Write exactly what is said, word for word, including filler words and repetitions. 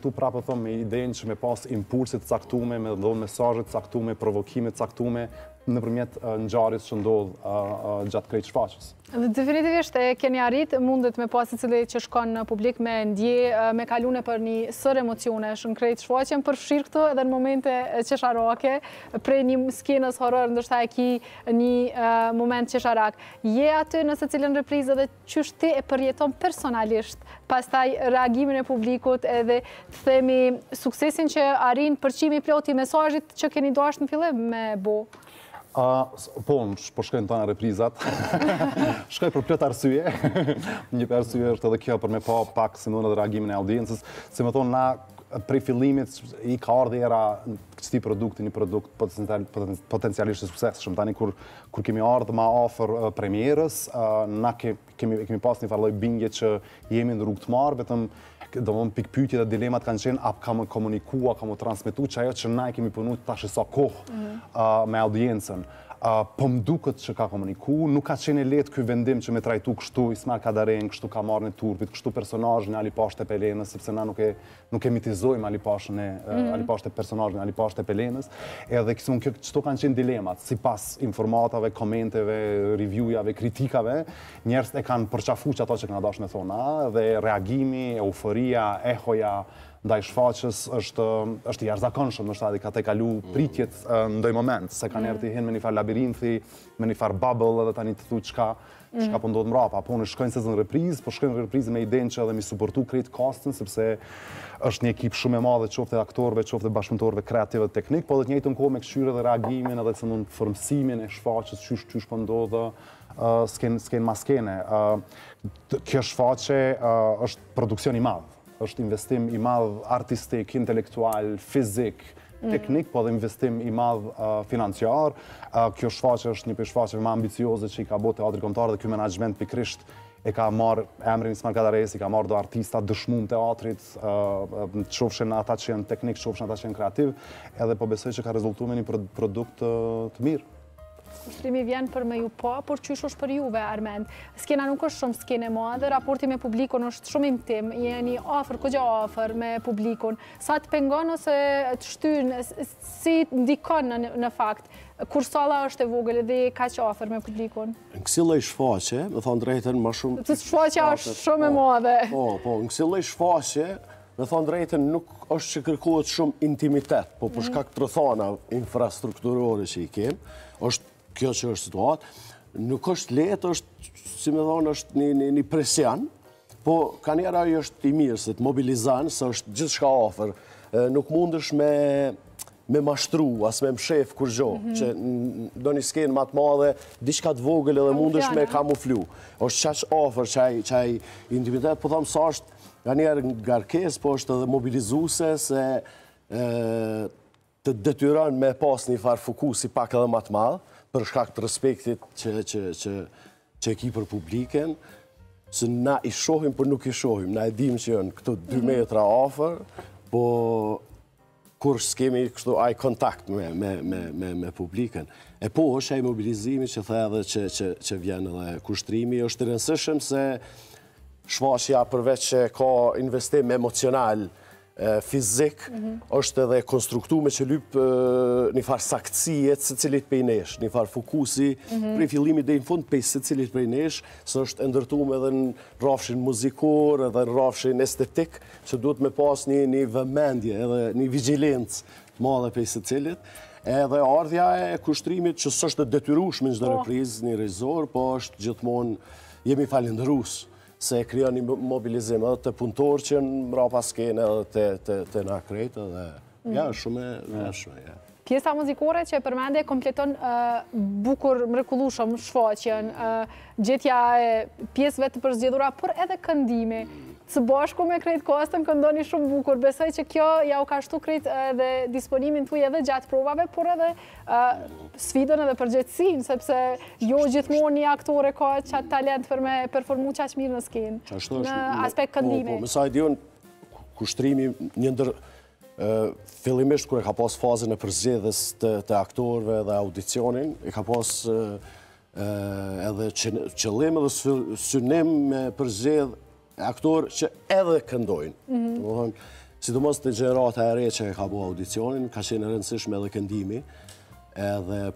këtu prapë thëmë me idenë që me pas impulsit caktume, me dhënë mesazhet caktume, provokimet caktume, nëpërmjet ngjarjes që ndodh gjatë krejt shfaqjes. Definitivisht e keni arrit, mundet me pas secili që shkon në publik me ndje, me kalune për një sër emocionesh në krejt shfaqjen, përfshirë këto edhe në momente qesharake, prej një skenës horror, ndoshta e ki një moment qesharak. Je aty në secilën reprizë dhe qysh ti e përjeton personalisht, pastaj reagimin e publikut edhe të themi suksesin që arrin përqimi plot i mesazhit që keni dashur në fillim me bo. Po, po shkojnë tona reprizat. Shkoj për plot arsye. Një për arsye është edhe kjo për me pa pak si mënë edhe reagimin e audiencës. Se më thonë, na prej fillimit i ka ardhë era këti produkti, një produkt potencialisht të suksesshëm. Tani kur kemi ardhë ma afër premierës, na kemi pas një farloj bindje që jemi në rrugë të marrë, vetëm do më pikpyetje dhe dilemat kanë qenë a ka më komunikua, ka më transmitu që ajo që na i kemi punu tash e sa kohë me audiencën. Po më duket që ka komuniku, nuk ka qenë lehtë ky vendim që me trajtu kështu Ismail Kadaren, kështu ka marrë në turpit, kështu personazhin e Alipashtë e Pelenës, sepse na nuk e nuk e mitizojmë Alipashtën e Alipashtë e personazhin e Alipashtë e Pelenës, edhe këto këto kanë qenë dilemat, sipas informatave, komenteve, reviewjave, kritikave, njerëzit e kanë përqafuar ato që kanë dashur me thonë, dhe reagimi, euforia, ehoja ndaj shfaqjes është është i jashtëzakonshëm, ndoshta ai ka te kalu pritjet në ndonjë moment, se kanë erdhi hin me një far labirinthi, me një far bubble edhe tani të thuaj çka çka po ndodh mbrapa, po në shkojnë sezon reprizë, po shkojnë reprizë me idenë që edhe mi suportu krejt castin, sepse është një ekip shumë e madhe, qoftë aktorëve, qoftë bashkëpunëtorëve kreativ dhe teknik, po edhe të njëjtën kohë me këshyrë dhe reagimin edhe se mund formësimin e shfaqjes, çysh çysh po ndodh sken sken maskene. Kjo shfaqje është produksion i madh. Është investim i madh artistik, intelektual, fizik, teknik, po dhe investim i madh financiar. Kjo shfaqje është një për shfaqje më ambicioze që i ka bërë teatri kombëtar dhe ky menaxhment pikërisht e ka marrë emrin Ismail Kadaresi, ka marrë do artista dëshmuar teatrit, qofshin ata që janë teknik, qofshin ata që janë kreativ, edhe po besoj që ka rezultuar me një produkt të mirë. Ushtrimi vjen për me ju po, por qysh është për juve, Armend? Skena nuk është shumë skene madhe, raporti me publikun është shumë intim, jeni afër, kogja afër me publikun. Sa të pengon ose të shtyn, si ndikon në fakt, kur salla është e vogël dhe kaq afër me publikun? Në kësi lloj shfaqje, me thonë drejtën, më shumë... Të shfaqja është shumë e madhe. Po, po, në kësi lloj shfaqje, me thonë drejtën, nuk është që kërkohet shumë intimitet, po për shkak të rrethana infrastrukturore që i kem, është kjo që është situatë, nuk është lehtë, është, si me thonë, është një, një, një presion, po ka njëra ajo është i mirë, se të mobilizan, se është gjithë shka ofër. Nuk mundësh me, me mashtru, as me mshef kur gjo, mm -hmm. që do një skenë matë madhe, diçka të vogël edhe mundësh me kamuflu. është qaq ofër, qaj, qaj intimitet, po thamë sa është ka njerë ngarkes, po është edhe mobilizuse, se e, të detyron me pas një farë fokusi pak edhe matë madhe, për shkak të respektit që, që, që, që e ki për publiken, se na i shohim, për nuk i shohim. Na e dim që janë këto dy metra afër, po kur s'kemi kështu eye contact me, me, me, me, me publiken. E po është ai mobilizimi që the edhe që, që, që vjen edhe kushtrimi, është i rëndësishëm se shfaqja përveç që ka investim emocional, fizik, është edhe konstruktu me që lyp një farë saktësie të se cilit pej nesh, një farë fokusi, prej fillimit dhe në fund pej se cilit prej nesh, së është ndërtuar edhe në rrafshin muzikor, edhe në rrafshin estetik, që duhet me pas një, një vëmendje, edhe një vigilencë madhe pej se cilit, edhe ardhja e kushtrimit që së është detyrueshme në çdo reprizë një regjisor, po është gjithmonë jemi falendërues se e krijon një mobilizim edhe të punëtorë që në mbrapa skene edhe të, të, të na krejt edhe ja, shumë e vëshme. Ja. Pjesa muzikore që e përmende kompleton uh, bukur mrekullueshëm shfaqjen, uh, gjetja e pjesëve të përzgjedhura, por edhe këndimi. Së bashku me krejt kostën këndoni shumë bukur. Besoj që kjo ja u ka shtu krejt edhe disponimin tuaj edhe gjatë provave, por edhe uh, sfidën edhe përgjegjësinë, sepse jo gjithmonë një aktore ka qatë talent për me performu qaq mirë në skenë, në aspekt këndimi. Po, po, mësa i dion, kushtrimi një ndër uh, fillimisht kër e ka pas fazën e përzgjedhjes të, të aktorëve dhe audicionin, e ka pas uh, uh, edhe qëllim edhe synim me përzgjedh aktorë që edhe këndojnë. Mm -hmm. sidomos të gjenerata e re që e ka bu audicionin, ka qenë e rëndësishme edhe këndimi, edhe